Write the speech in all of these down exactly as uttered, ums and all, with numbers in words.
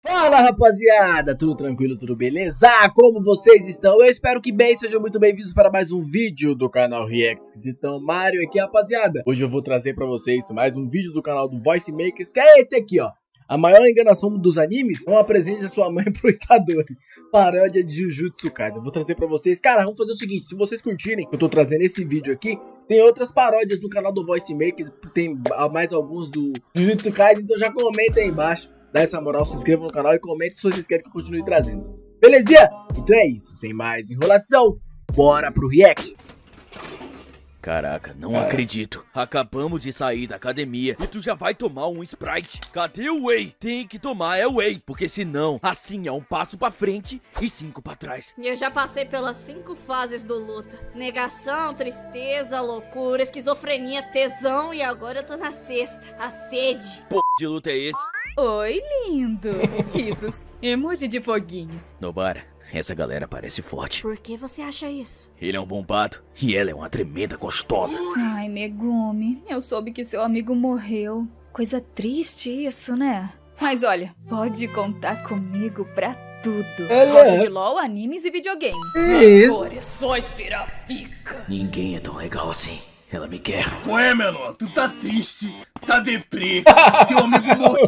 Fala rapaziada, tudo tranquilo, tudo beleza? Como vocês estão? Eu espero que bem, sejam muito bem-vindos para mais um vídeo do canal React Esquisitão Mario aqui, rapaziada. Hoje eu vou trazer pra vocês mais um vídeo do canal do Voice Makers, que é esse aqui, ó. A maior enganação dos animes, não apresente a sua mãe pro Itadori. Paródia de Jujutsu Kaisen. Eu vou trazer pra vocês. Cara, vamos fazer o seguinte, se vocês curtirem, eu tô trazendo esse vídeo aqui. Tem outras paródias do canal do Voice Makers, tem mais alguns do Jujutsu Kaisen, então já comenta aí embaixo. Dá essa moral, se inscreva no canal e comente se vocês querem que eu continue trazendo. Belezinha? Então é isso, sem mais enrolação, bora pro react. Caraca, não ah. acredito. Acabamos de sair da academia e tu já vai tomar um Sprite. Cadê o Whey? Tem que tomar é Whey, porque senão assim é um passo pra frente e cinco pra trás. Eu já passei pelas cinco fases do luto. Negação, tristeza, loucura, esquizofrenia, tesão e agora eu tô na sexta, a sede. P*** de luta é esse? Oi, lindo. Risos. Emoji de foguinho. Nobara, essa galera parece forte. Por que você acha isso? Ele é um bombado e ela é uma tremenda gostosa. Ai, Megumi, eu soube que seu amigo morreu. Coisa triste isso, né? Mas olha, pode contar comigo pra tudo. Ela Gosto é. de LOL, animes e videogame. Isso. Agora é só esperar pica. Ninguém é tão legal assim. Ela me quer. Ué, menor, tu tá triste, tá deprê, teu amigo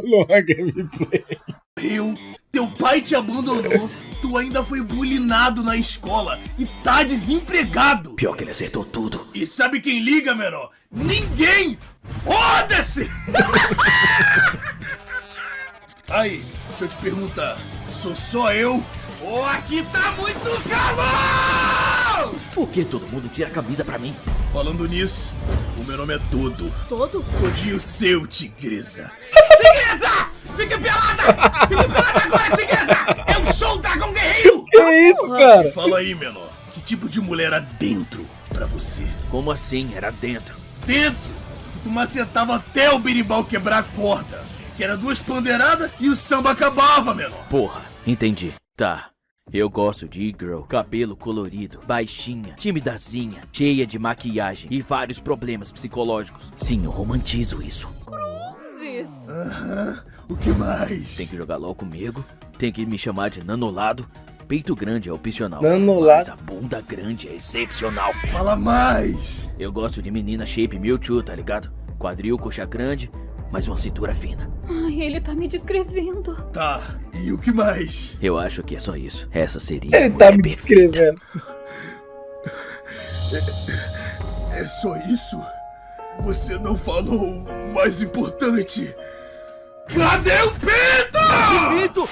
morreu, teu pai te abandonou, tu ainda foi bulinado na escola e tá desempregado. Pior que ele acertou tudo. E sabe quem liga, menor? Ninguém! Foda-se! Aí, deixa eu te perguntar, sou só eu ou aqui tá muito calor? Por que todo mundo tira a camisa pra mim? Falando nisso, o meu nome é Todo. Todo? Todinho seu, tigresa. Tigresa! Fica pelada! Fica pelada agora, tigresa! Eu sou o dragão guerreiro! Que isso, cara? Fala aí, menor. Que tipo de mulher era dentro pra você? Como assim? Era dentro? Dentro? Que tu macetava até o berimbau quebrar a corda. Que era duas pandeiradas e o samba acabava, menor. Porra, entendi. Tá. Eu gosto de e-girl, cabelo colorido, baixinha, timidazinha, cheia de maquiagem e vários problemas psicológicos. Sim, eu romantizo isso. Cruzes. Aham, o que mais? Tem que jogar LOL comigo, tem que me chamar de nanolado. Peito grande é opcional, Nanolado. mas a bunda grande é excepcional. Fala mais! Eu gosto de menina shape Mewtwo, tá ligado? Quadril, coxa grande, mas uma cintura fina. Ai, ele tá me descrevendo. Tá, e o que mais? Eu acho que é só isso. Essa seria a Ele mulher tá me perfeita. descrevendo. É só isso? Você não falou o mais importante. Cadê o pinto? Pinto!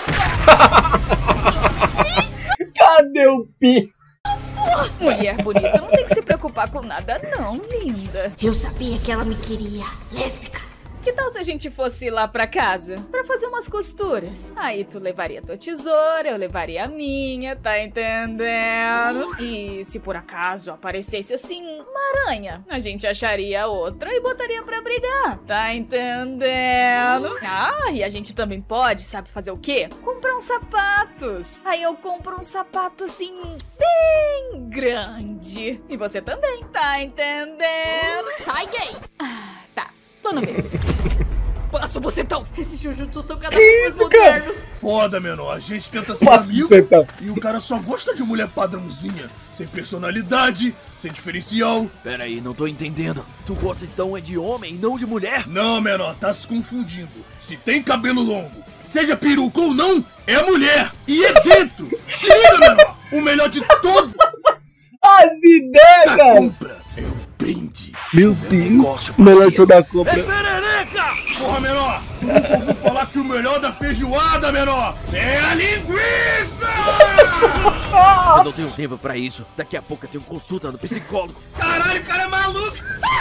Cadê o pi? Mulher bonita não tem que se preocupar com nada não, linda. Eu sabia que ela me queria. Lésbica. Que tal se a gente fosse lá pra casa pra fazer umas costuras? Aí tu levaria tua tesoura, eu levaria a minha, tá entendendo? E se por acaso aparecesse assim uma aranha, a gente acharia outra e botaria pra brigar, tá entendendo? Ah, e a gente também pode, sabe fazer o quê? Comprar uns sapatos. Aí eu compro um sapato assim, bem grande. E você também, tá entendendo? Sai gay. Ah, tá. Plano B. Passa o bocetão. Esses Jujutsu estão cada Que vez mais isso, cara? modernos. Foda, menor. A gente tenta ser Passa o amigo bocetão. e o cara só gosta de mulher padrãozinha, sem personalidade, sem diferencial. Pera aí, não tô entendendo. Tu gosta então é de homem e não de mulher? Não, menor, tá se confundindo. Se tem cabelo longo, seja peruca ou não, é mulher. E é dentro. Se liga, menor. O melhor de todos As ideias, da cara. compra é o brinde. Meu negócio, Deus, melhor parceiro. show da compra. É perereca! Porra, menor, tu nunca ouviu falar que o melhor da feijoada, menor, é a linguiça! Eu não tenho tempo pra isso. Daqui a pouco eu tenho consulta no psicólogo. Caralho, o cara é maluco!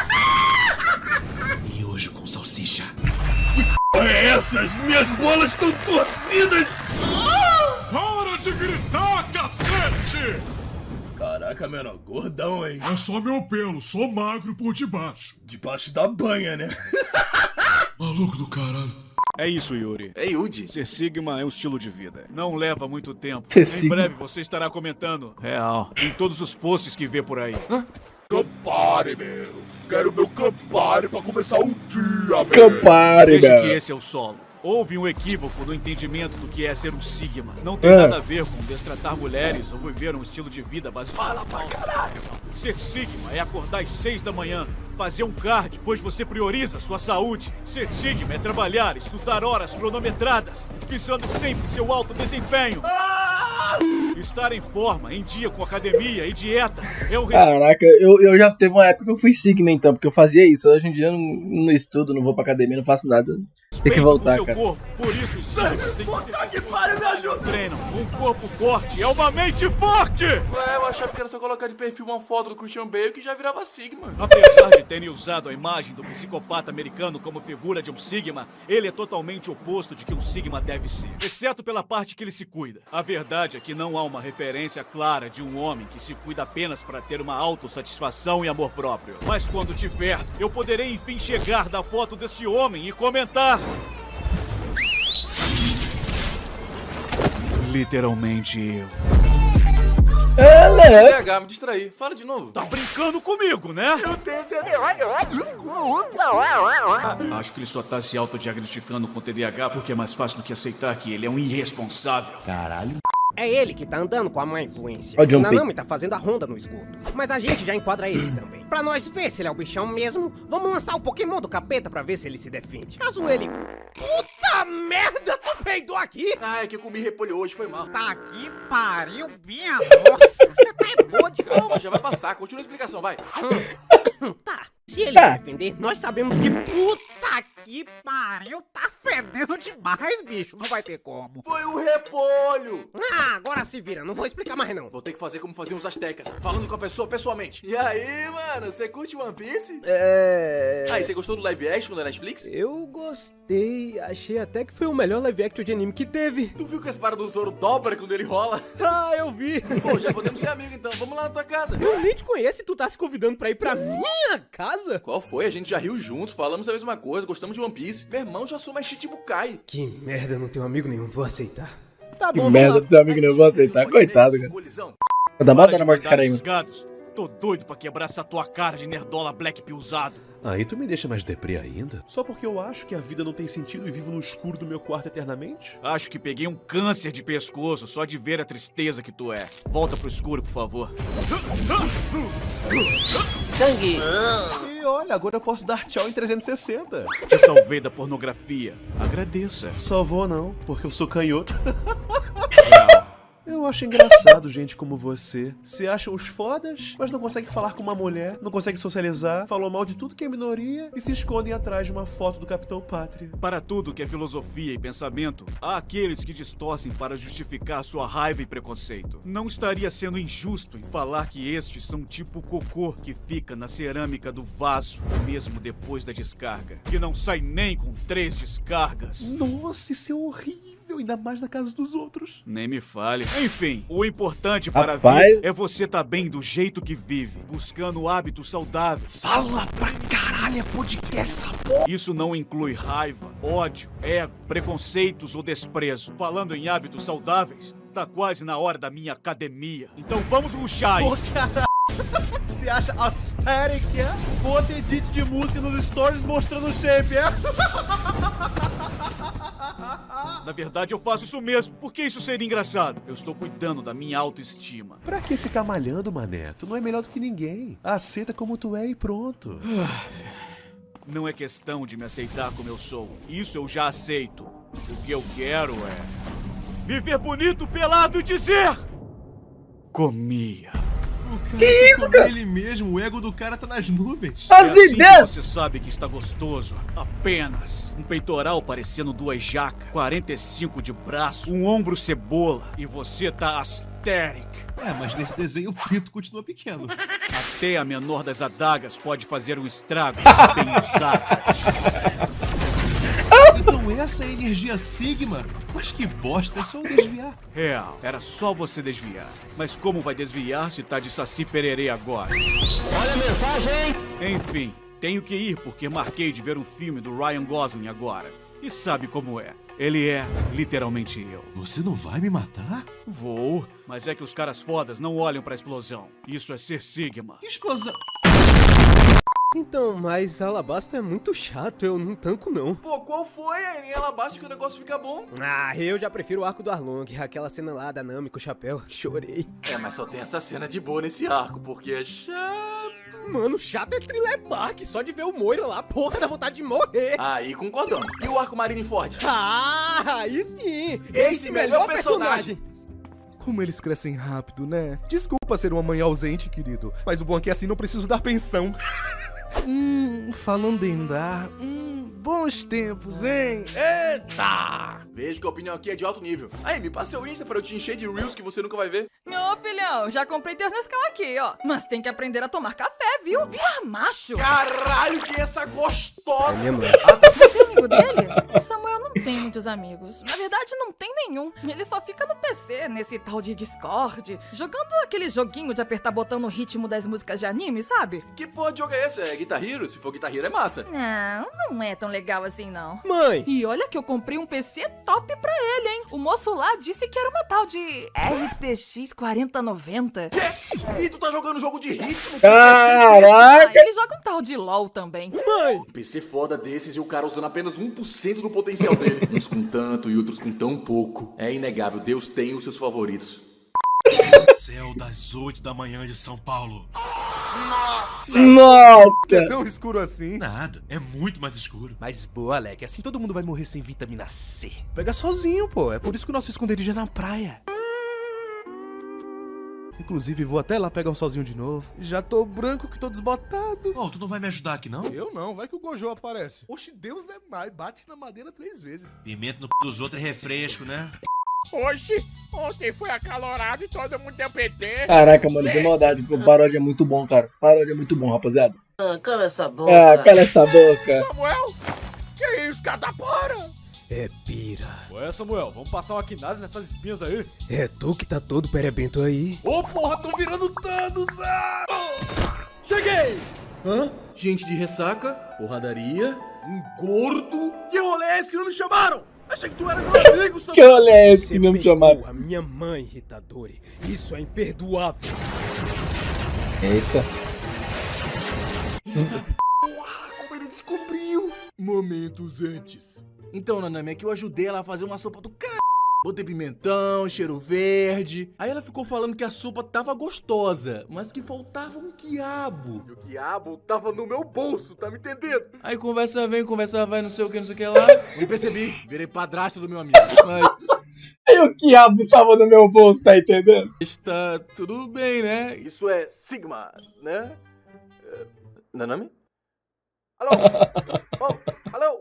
E hoje com salsicha. Que p é essa? As minhas bolas estão torcidas! Para de gritar, cacete! Caraca, menor, gordão, hein? É só meu pelo, sou magro por debaixo. Debaixo da banha, né? Maluco do caralho. É isso, Yuri. Ei, Yudi. Ser Sigma é um estilo de vida. Não leva muito tempo. Ser em Sigma. breve você estará comentando Real. em todos os posts que vê por aí. Hã? Campari, meu. Quero meu Campari pra começar o dia, meu. Campari, Veja que velho. esse é o solo. Houve um equívoco no entendimento do que é ser um Sigma. Não tem É. nada a ver com destratar mulheres ou viver um estilo de vida baseado. Fala pra caralho! Ser Sigma é acordar às seis da manhã, fazer um cardio, pois você prioriza sua saúde. Ser Sigma é trabalhar, estudar horas cronometradas, visando sempre seu alto desempenho. Estar em forma, em dia com academia e dieta é um res... Caraca, eu, eu já teve uma época que eu fui Sigma então, porque eu fazia isso. Hoje em dia eu não, não estudo, não vou pra academia, não faço nada. Tem que voltar, seu cara. corpo. Por isso os Sigmas têm que ser... que pariu, me ajuda! Treinam. Um corpo forte é uma mente forte! Ué, eu achava que era só colocar de perfil uma foto do Christian Bale que já virava Sigma. Apesar de terem usado a imagem do psicopata americano como figura de um Sigma, ele é totalmente oposto de que um Sigma deve ser. Exceto pela parte que ele se cuida. A verdade é que não há uma referência clara de um homem que se cuida apenas para ter uma autossatisfação e amor próprio. Mas quando tiver, eu poderei enfim chegar da foto deste homem e comentar... Literalmente eu. Ela é. P H, me distraí. Fala de novo. Tá brincando comigo, né? Eu tenho T D Ah, acho que ele só tá se autodiagnosticando com T D A H porque é mais fácil do que aceitar que ele é um irresponsável. É ele que tá andando com a má influência. Ó, John O Nanami tá fazendo a ronda no esgoto. Mas a gente já enquadra esse também. Pra nós ver se ele é o bichão mesmo, vamos lançar o Pokémon do capeta pra ver se ele se defende. Caso ele... Puta merda, tu peidou aqui? Ah, é que eu comi repolho hoje, foi mal. Tá aqui, pariu, minha nossa. Você tá é boa de Calma, já vai passar. Continua a explicação, vai. Tá, se ele Tá. se defender, nós sabemos que... Puta que pariu, tá fedendo demais, bicho. Não vai ter como. Foi o repolho. Ah, agora se vira, não vou explicar mais não. Vou ter que fazer como faziam os astecas, falando com a pessoa pessoalmente. E aí, mano, você curte One Piece? É... Aí, você gostou do live action da Netflix? Eu gostei, achei até que foi o melhor live action de anime que teve. Tu viu que esse para do Zoro dobra quando ele rola? Ah, eu vi. Pô, já podemos ser amigos então, vamos lá na tua casa. Eu nem te conheço e tu tá se convidando pra ir pra minha casa? Qual foi? A gente já riu juntos, falamos a mesma coisa, gostamos de One Piece. Meu irmão, já sou mais Shichibukai. Que merda, eu não tenho amigo nenhum, vou aceitar. Tá Que bom, merda, vamos lá. teu amigo não vou aceitar. Coitado, cara. Colisão. Dá mal Para dar de na morte desse pagar cara aí, esses mano. gados. Tô doido pra quebrar essa tua cara de nerdola black pilzado. Aí tu me deixa mais deprê ainda? Só porque eu acho que a vida não tem sentido e vivo no escuro do meu quarto eternamente? Acho que peguei um câncer de pescoço só de ver a tristeza que tu é. Volta pro escuro, por favor. Sangue. E olha, agora eu posso dar tchau em trezentos e sessenta. Te salvei da pornografia. Agradeça. Só vou não, porque eu sou canhoto. Eu acho engraçado gente como você. Se acham os fodas, mas não consegue falar com uma mulher, não consegue socializar, falam mal de tudo que é minoria e se escondem atrás de uma foto do Capitão Pátria. Para tudo que é filosofia e pensamento, há aqueles que distorcem para justificar sua raiva e preconceito. Não estaria sendo injusto em falar que estes são tipo cocô que fica na cerâmica do vaso, mesmo depois da descarga, que não sai nem com três descargas. Nossa, isso é horrível, ainda mais na casa dos outros. Nem me fale. Enfim, o importante para Rapaz. a vida é você tá bem do jeito que vive, buscando hábitos saudáveis. Fala pra caralho, é podcast essa porra. Isso não inclui raiva, ódio, ego, preconceitos ou desprezo. Falando em hábitos saudáveis, tá quase na hora da minha academia. Então vamos rushar aí. Pô, caralho. Você acha aesthetic, é? Bota edit de música nos stories mostrando o shape, é? Na verdade, eu faço isso mesmo. Por que isso seria engraçado? Eu estou cuidando da minha autoestima. Pra que ficar malhando, mané? Tu não é melhor do que ninguém. Aceita como tu é e pronto. Não é questão de me aceitar como eu sou. Isso eu já aceito. O que eu quero é... viver bonito, pelado e dizer... comia. Que isso, cara? Ele mesmo, o ego do cara tá nas nuvens. As É assim que ideias! você sabe que está gostoso. Apenas um peitoral parecendo duas jacas, quarenta e cinco de braço, um ombro cebola e você tá aesthetic. É, mas nesse desenho o pinto continua pequeno. Até a menor das adagas pode fazer um estrago se bem usada. Então essa é a energia Sigma? Mas que bosta, é só eu desviar. Real, era só você desviar. Mas como vai desviar se tá de saci pererê agora? Olha a mensagem. Enfim, tenho que ir porque marquei de ver um filme do Ryan Gosling agora. E sabe como é? Ele é literalmente eu. Você não vai me matar? Vou, mas é que os caras fodas não olham pra explosão. Isso é ser Sigma. Que explosão? Então, mas Alabasta é muito chato, eu não tanco não. Pô, qual foi? Em Alabasta que o negócio fica bom. Ah, eu já prefiro o arco do Arlong, aquela cena lá da Nami com o chapéu. Chorei. É, mas só tem essa cena de boa nesse arco, porque é chato. Mano, chato é Thriller Bark, só de ver o Moira lá, porra, dá vontade de morrer. Aí concordamos. E o arco Marineford? Ah, aí sim. Esse, Esse melhor, melhor personagem. personagem. Como eles crescem rápido, né? Desculpa ser uma mãe ausente, querido, mas o bom é que assim não preciso dar pensão. Hum, falando em dar, hum, bons tempos, hein? Eita! Vejo que a opinião aqui é de alto nível. Aí, me passa o Insta pra eu te encher de reels que você nunca vai ver. Ô, filhão, já comprei teus Nescau aqui, ó. Mas tem que aprender a tomar café, viu? Vira macho. Caralho, que é essa gostosa! É minha mãe. Você é amigo dele? O Samuel não tem muitos amigos. Na verdade, não tem nenhum. Ele só fica no P C, nesse tal de Discord, jogando aquele joguinho de apertar botão no ritmo das músicas de anime, sabe? Que porra de jogo é esse? É Guitar Hero? Se for Guitar Hero é massa. Não, não é tão legal assim, não. Mãe! E olha que eu comprei um P C top pra ele, hein? O moço lá disse que era uma tal de R T X quarenta noventa. Que? E tu tá jogando jogo de ritmo? Caraca! Ah, ele joga um tal de LOL também. Mãe! Um P C foda desses e o cara usando apenas um por cento do potencial dele. Uns com tanto e outros com tão pouco. É inegável, Deus tem os seus favoritos. Céu das oito da manhã de São Paulo. Nossa! Nossa! É tão escuro assim? Nada, é muito mais escuro. Mas boa, Alec, assim todo mundo vai morrer sem vitamina C. Pega sozinho, pô, é por isso que o nosso esconderijo é na praia. Inclusive, vou até lá pegar um solzinho de novo. Já tô branco que tô desbotado. Ô, oh, tu não vai me ajudar aqui, não? Eu não, vai que o Gojo aparece. Oxe, Deus é mais, bate na madeira três vezes. Pimenta no p dos outros é refresco, né? Oxe, ontem foi acalorado e todo mundo deu P T. Caraca, mano, sem maldade, o paródia é muito bom, cara. Paródia é muito bom, rapaziada. Ah, cala essa boca. Ah, cala essa boca. Samuel, que isso, catapora? É pira. Ué, Samuel, vamos passar uma quinase nessas espinhas aí? É tu que tá todo perebento aí. Ô, porra, tô virando Thanos! Ah! Cheguei! Hã? Gente de ressaca, porradaria, um gordo. Que rolê é esse que não me chamaram? Achei que tu era meu amigo, Samuel. Que rolê é esse que não me chamaram? A minha mãe, Hitadori. Isso é imperdoável. Eita. Ele sabe porra, como ele descobriu. Momentos antes. Então, Nanami, é que eu ajudei ela a fazer uma sopa do cara. Botei pimentão, cheiro verde. Aí ela ficou falando que a sopa tava gostosa, mas que faltava um quiabo. E o quiabo tava no meu bolso, tá me entendendo? Aí conversa vem, conversa vai, não sei o que, não sei o que lá. Me percebi, virei padrasto do meu amigo. Mas... E o quiabo tava no meu bolso, tá entendendo? Está tudo bem, né? Isso é Sigma, né? Uh, Nanami? Alô? Oh, alô?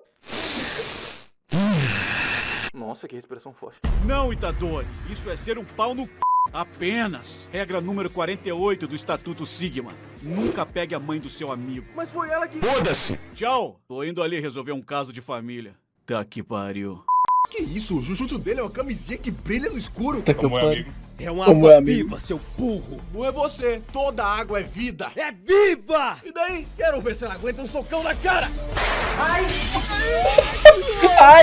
Nossa, que respiração forte. Não, Itadori, isso é ser um pau no c... Apenas. Regra número quarenta e oito do Estatuto Sigma. Nunca pegue a mãe do seu amigo. Mas foi ela que... Foda-se! Tchau! Tô indo ali resolver um caso de família. Tá que pariu. Que isso? O Jujutsu dele é uma camisinha que brilha no escuro. Tá que eu pariu. É uma água é viva, seu burro. Não é você. Toda água é vida. É viva! E daí? Quero ver se ela aguenta um socão na cara. Ai! Ai!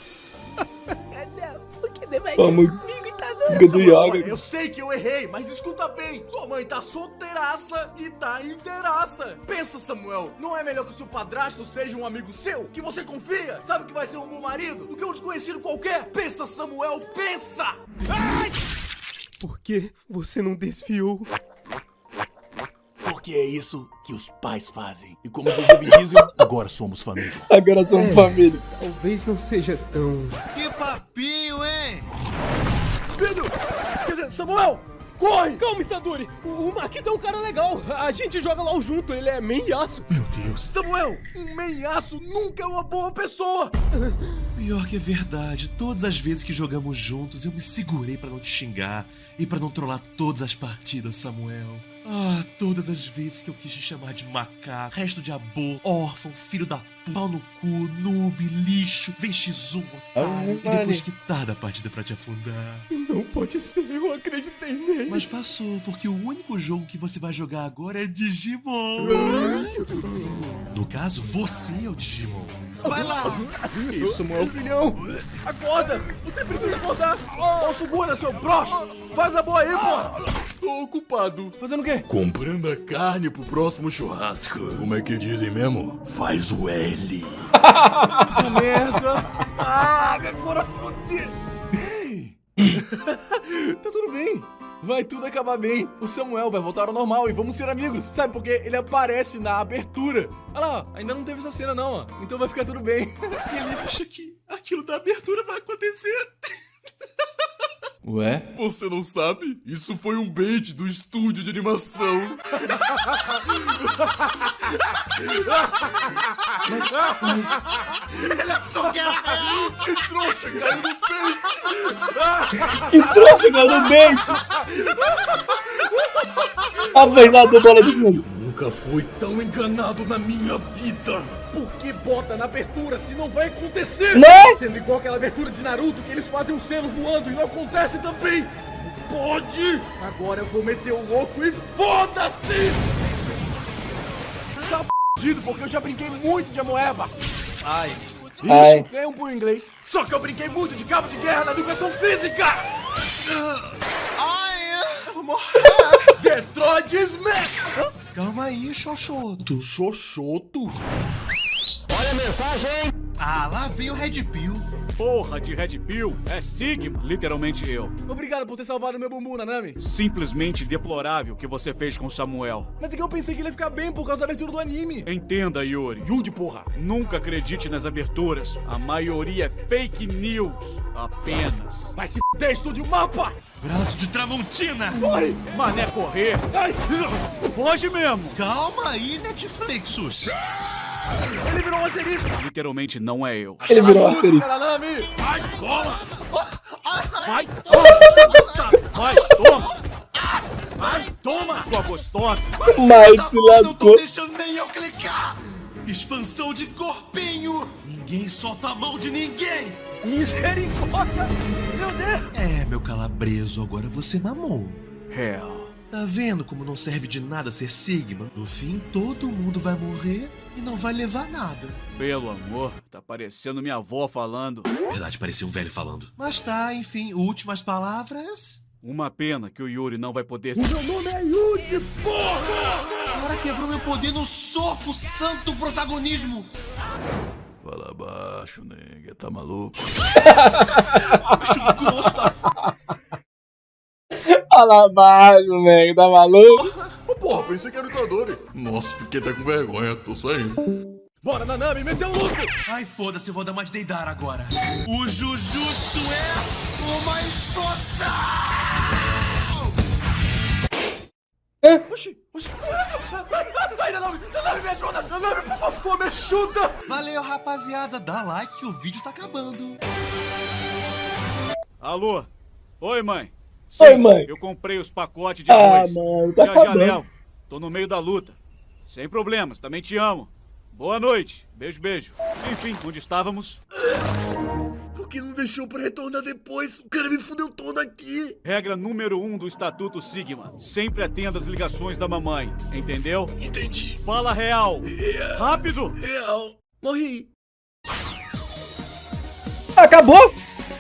Por que não vai comigo, Itadori? Do yoga. Eu sei que eu errei, mas escuta bem. Sua mãe tá solteiraça e tá inteiraça. Pensa, Samuel, não é melhor que o seu padrasto seja um amigo seu? Que você confia? Sabe que vai ser um bom marido? Do que um desconhecido qualquer? Pensa, Samuel, pensa! Ai! Por que você não desfiou? Porque é isso que os pais fazem. E como diz o Vin Diesel, agora somos família. Agora somos é, família. Talvez não seja tão... Que papinho, hein? Filho! Quer dizer, Samuel! Corre! Calma, Itadori! O, o Makita é um cara legal. A gente joga LOL junto, ele é meiaço. Meu Deus. Samuel, um meiaço nunca é uma boa pessoa. Pior que é verdade. Todas as vezes que jogamos juntos, eu me segurei pra não te xingar e pra não trollar todas as partidas, Samuel. Ah, todas as vezes que eu quis te chamar de macaco, resto de abor, órfão, filho da p... pau no cu, noob, lixo, vem x um, otário, e depois quitar da partida pra te afundar. Não pode ser, eu acreditei nele. Mas passou, porque o único jogo que você vai jogar agora é Digimon. No caso, você é o Digimon. Vai lá! Isso, Samuel, filhão. Acorda. Você precisa acordar. Ó, segura, seu broxa. Faz a boa aí, porra. Tô ocupado. Fazendo o quê? Comprando a carne pro próximo churrasco. Como é que dizem mesmo? Faz o L. Que merda. Ah, agora fodeu. Ei. Tá tudo bem. Vai tudo acabar bem. O Samuel vai voltar ao normal e vamos ser amigos. Sabe por quê? Ele aparece na abertura. Olha lá, ó. Ainda não teve essa cena não, ó. Então vai ficar tudo bem. Ele acha que aquilo da abertura vai acontecer. Ué? Você não sabe? Isso foi um bait do estúdio de animação. Mas, mas... Ele só quer cair. Que trouxa, caiu no bait. Que trouxa, caiu no bait. A verdade do bola de fundo. Nunca fui tão enganado na minha vida. Por que bota na abertura se não vai acontecer? Né? Sendo igual aquela abertura de Naruto que eles fazem um selo voando e não acontece também. Pode! Agora eu vou meter o louco e foda-se! Tá f***ido porque eu já brinquei muito de amoeba. Ai. Ai. Ixi, ganhei um por inglês. Só que eu brinquei muito de cabo de guerra na educação física. Ai, eu vou morrer. Detroit Smash! Hã? Calma aí, Xoxoto. Xoxoto? Olha a mensagem! Ah, lá vem o Red Pill. Porra de Red Pill é Sigma, literalmente eu. Obrigado por ter salvado meu bumbum, Nanami. Simplesmente deplorável o que você fez com Samuel. Mas é que eu pensei que ele ia ficar bem por causa da abertura do anime. Entenda, Yuri. Yudi, porra. Nunca acredite nas aberturas. A maioria é fake news. Apenas. Vai se f***, estude o mapa! Braço de Tramontina. Corre! Mané correr. Ai! Foge mesmo. Calma aí, Netflixus. Ele virou um asterisco! Literalmente não é eu. Ele virou um asterisco. Vai, toma! Vai, toma! Vai, toma! Vai, toma, sua gostosa! Mike se Não lascou. tô deixando nem eu clicar. Expansão de corpinho. Ninguém solta a mão de ninguém. Misericórdia! Meu Deus! É, meu calabreso, agora você mamou. Hell. Tá vendo como não serve de nada ser Sigma? No fim, todo mundo vai morrer e não vai levar nada. Pelo amor, tá parecendo minha avó falando. Verdade, parecia um velho falando. Mas tá, enfim, últimas palavras. Uma pena que o Yuri não vai poder... O meu nome é Yuri, porra! O cara quebrou meu poder no soco, santo protagonismo. Fala baixo, nega, tá maluco? Acho grosso da... Fala baixo, nego, tá maluco? Ô, porra, pensei que era o Itadori. Nossa, fiquei até com vergonha, tô saindo. Bora, Nanami, meteu o louco! Ai, foda-se, eu vou dar mais deidar agora. O Jujutsu é uma explosão! É? Oxi, oxi, ai, Nanami, Nanami, me ajuda! Nanami, por favor, me ajuda! Valeu, rapaziada, dá like que o vídeo tá acabando. Alô? Oi, mãe. Sim, Oi, mãe. Eu comprei os pacotes de ah, arroz. mano, tá já acabando. já levo. Tô no meio da luta. Sem problemas, também te amo. Boa noite. Beijo, beijo. Enfim, onde estávamos? Por que não deixou pra retornar depois? O cara me fudeu todo aqui. Regra número um do Estatuto Sigma. Sempre atenda as ligações da mamãe. Entendeu? Entendi. Fala real. Real. Rápido. Real. Morri. Acabou?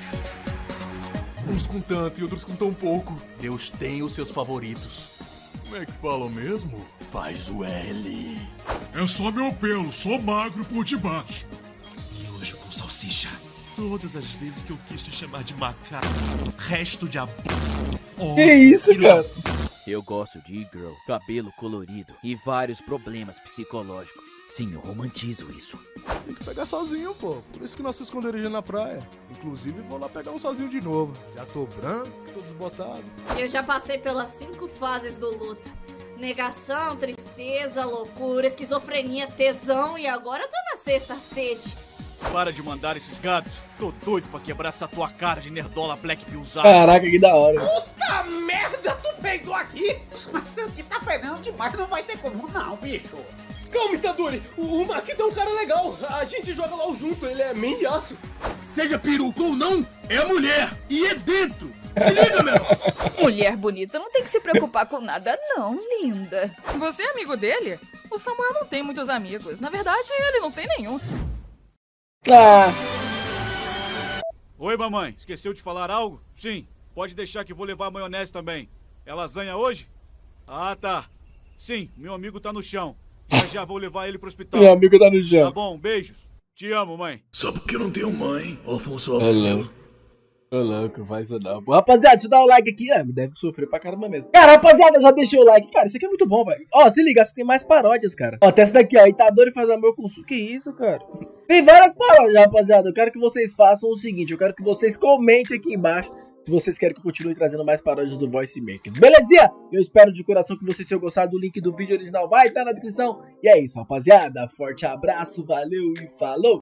Uns com tanto e outros com tão pouco. Deus tem os seus favoritos. Como é que fala mesmo? Faz o L. É só meu pelo, sou magro por debaixo. Miojo com salsicha. Todas as vezes que eu quis te chamar de macaco, resto de ab... Oh, que isso, cara? Eu gosto de e-girl, cabelo colorido e vários problemas psicológicos. Sim, eu romantizo isso. Tem que pegar sozinho, pô. Por isso que nosso esconderijo é na praia. Inclusive, vou lá pegar um sozinho de novo. Já tô branco, tô desbotado. Eu já passei pelas cinco fases do luto. Negação, tristeza, loucura, esquizofrenia, tesão e agora eu tô na sexta, sede. Para de mandar esses gatos. Tô doido pra quebrar essa tua cara de nerdola black pillsada. Caraca, que da hora. Puta merda, tu peidou aqui? Mas isso aqui tá fedendo demais, não vai ter como não, bicho. Calma, Itadori. O Marquinhos é um cara legal. A gente joga LOL junto, ele é meiaço. Seja peruca ou não, é mulher. E é dentro. Se liga, meu. Mulher bonita não tem que se preocupar com nada não, linda. Você é amigo dele? O Samuel não tem muitos amigos. Na verdade, ele não tem nenhum. Ah... Oi, mamãe. Esqueceu de falar algo? Sim. Pode deixar que vou levar a maionese também. É lasanha hoje? Ah, tá. Sim, meu amigo tá no chão. Já já vou levar ele pro hospital. Meu amigo tá no chão. Tá bom, beijos. Te amo, mãe. Só porque eu não tenho mãe, órfão só. Ô, louco. Ô, louco, faz isso não. Pô, rapaziada, deixa eu dar o like aqui. Ah, deve sofrer pra caramba mesmo. Cara, rapaziada, já deixei o like. Cara, isso aqui é muito bom, velho. Ó, se liga, acho que tem mais paródias, cara. Ó, tem essa daqui, ó. Itadori faz amor com su... Que isso, cara? Tem várias paródias, rapaziada. Eu quero que vocês façam o seguinte. Eu quero que vocês comentem aqui embaixo se vocês querem que eu continue trazendo mais paródias do Voice Makers. Belezinha? Eu espero de coração que vocês tenham gostado. O link do vídeo original vai estar na descrição. E é isso, rapaziada. Forte abraço, valeu e falou!